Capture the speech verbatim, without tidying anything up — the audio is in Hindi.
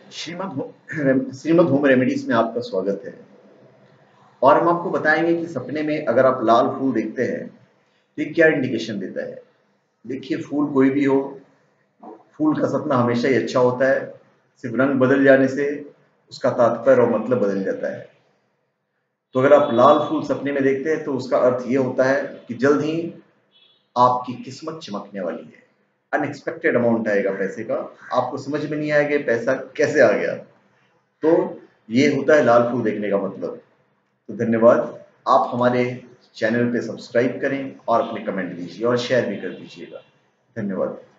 श्रीमद हो- श्रीमद होम रेमेडीज में आपका स्वागत है। और हम आपको बताएंगे कि सपने में अगर आप लाल फूल देखते हैं तो ये क्या इंडिकेशन देता है। देखिए, फूल कोई भी हो, फूल का सपना हमेशा ही अच्छा होता है। सिर्फ रंग बदल जाने से उसका तात्पर्य और मतलब बदल जाता है। तो अगर आप लाल फूल सपने में देखते हैं तो उसका अर्थ ये होता है कि जल्द ही आपकी किस्मत चमकने वाली है। अनएक्सपेक्टेड अमाउंट आएगा पैसे का। आपको समझ में नहीं आएगा पैसा कैसे आ गया। तो ये होता है लाल फूल देखने का मतलब। तो धन्यवाद। आप हमारे चैनल पे सब्सक्राइब करें और अपने कमेंट दीजिए और शेयर भी कर दीजिएगा। धन्यवाद।